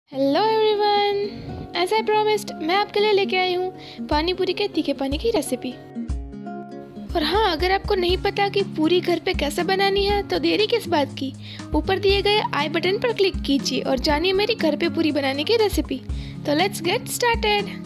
Hello everyone, as I promised मैं आपके लिए लेके आई हूँ पानी पूरी के तीखे पानी की रेसिपी। और हाँ, अगर आपको नहीं पता कि पूरी घर पे कैसे बनानी है तो देरी किस बात की, ऊपर दिए गए आई बटन पर क्लिक कीजिए और जानिए मेरी घर पे पूरी बनाने की रेसिपी। तो लेट्स गेट स्टार्टेड।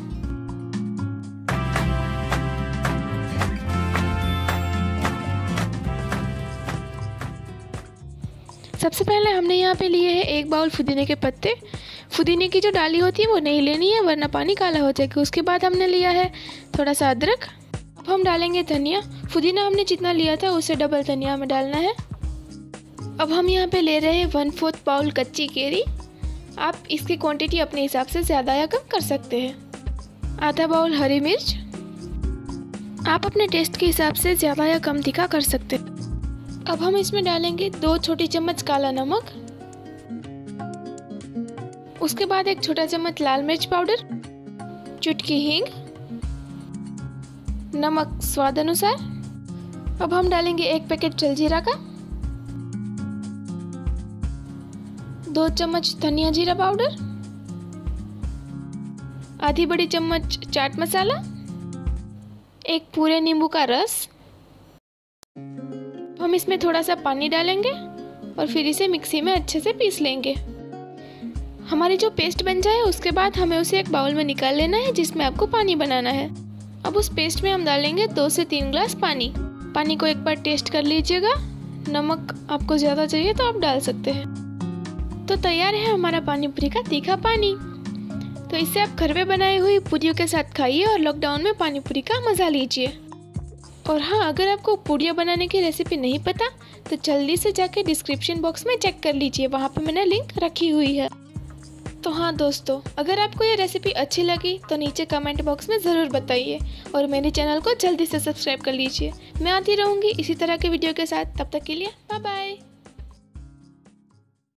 सबसे पहले हमने यहाँ पे लिए हैं 1 बाउल पुदीने के पत्ते। पुदीने की जो डाली होती है वो नहीं लेनी है वरना पानी काला हो जाएगा। उसके बाद हमने लिया है थोड़ा सा अदरक। अब हम डालेंगे धनिया। पुदीना हमने जितना लिया था उससे डबल धनिया हमें डालना है। अब हम यहाँ पे ले रहे हैं 1/4 बाउल कच्ची केरी। आप इसकी क्वांटिटी अपने हिसाब से ज़्यादा या कम कर सकते हैं। आधा बाउल हरी मिर्च। आप अपने टेस्ट के हिसाब से ज़्यादा या कम तीखा कर सकते हैं। अब हम इसमें डालेंगे 2 छोटी चम्मच काला नमक। उसके बाद 1 छोटा चम्मच लाल मिर्च पाउडर, चुटकी हींग, नमक स्वाद अनुसार। अब हम डालेंगे 1 पैकेट जलजीरा का, 2 चम्मच धनिया जीरा पाउडर, आधी बड़ी चम्मच चाट मसाला, 1 पूरे नींबू का रस। हम इसमें थोड़ा सा पानी डालेंगे और फिर इसे मिक्सी में अच्छे से पीस लेंगे। हमारी जो पेस्ट बन जाए उसके बाद हमें उसे एक बाउल में निकाल लेना है जिसमें आपको पानी बनाना है। अब उस पेस्ट में हम डालेंगे 2 से 3 ग्लास पानी। पानी को एक बार टेस्ट कर लीजिएगा, नमक आपको ज़्यादा चाहिए तो आप डाल सकते हैं। तो तैयार है हमारा पानी पूरी का तीखा पानी। तो इससे आप घर पे बनाई हुई पूरियों के साथ खाइए और लॉकडाउन में पानी पूरी का मज़ा लीजिए। और हाँ, अगर आपको पूड़ियाँ बनाने की रेसिपी नहीं पता तो जल्दी से जाके डिस्क्रिप्शन बॉक्स में चेक कर लीजिए, वहाँ पे मैंने लिंक रखी हुई है। तो हाँ दोस्तों, अगर आपको ये रेसिपी अच्छी लगी तो नीचे कमेंट बॉक्स में ज़रूर बताइए और मेरे चैनल को जल्दी से सब्सक्राइब कर लीजिए। मैं आती रहूँगी इसी तरह के वीडियो के साथ। तब तक के लिए बाय बाय।